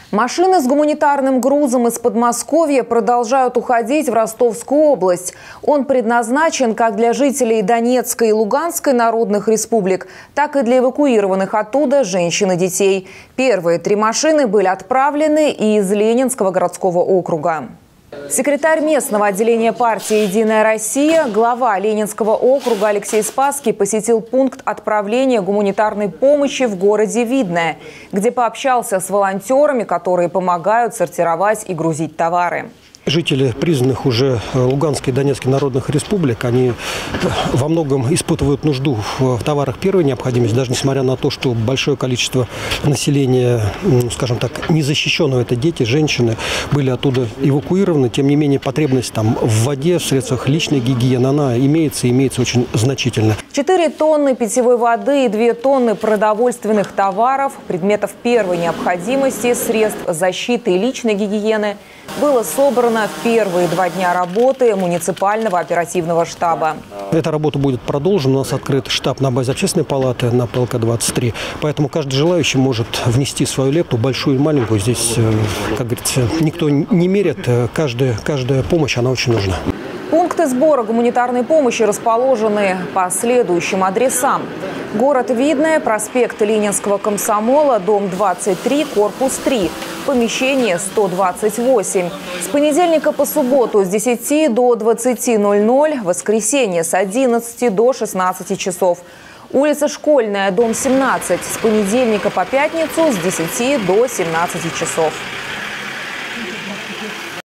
Машины с гуманитарным грузом из Подмосковья продолжают уходить в Ростовскую область. Он предназначен как для жителей Донецкой и Луганской народных республик, так и для эвакуированных оттуда женщин и детей. Первые 3 машины были отправлены из Ленинского городского округа. Секретарь местного отделения партии «Единая Россия», глава Ленинского округа Алексей Спасский посетил пункт отправления гуманитарной помощи в городе Видное, где пообщался с волонтерами, которые помогают сортировать и грузить товары. Жители признанных уже Луганской и Донецкой народных республик, они во многом испытывают нужду в товарах первой необходимости, даже несмотря на то, что большое количество населения, скажем так, незащищенного, это дети, женщины, были оттуда эвакуированы. Тем не менее, потребность там в воде, в средствах личной гигиены, она имеется очень значительно. 4 тонны питьевой воды и 2 тонны продовольственных товаров, предметов первой необходимости, средств защиты и личной гигиены было собрано в первые 2 дня работы муниципального оперативного штаба. Эта работа будет продолжена. У нас открыт штаб на базе общественной палаты на ПЛК-23. Поэтому каждый желающий может внести свою лепту, большую и маленькую. Здесь, как говорится, никто не мерит. Каждая помощь, она очень нужна. Пункты сбора гуманитарной помощи расположены по следующим адресам. Город Видное, проспект Ленинского комсомола, дом 23, корпус 3, помещение 128. С понедельника по субботу с 10 до 20:00, воскресенье с 11 до 16 часов. Улица Школьная, дом 17, с понедельника по пятницу с 10 до 17 часов.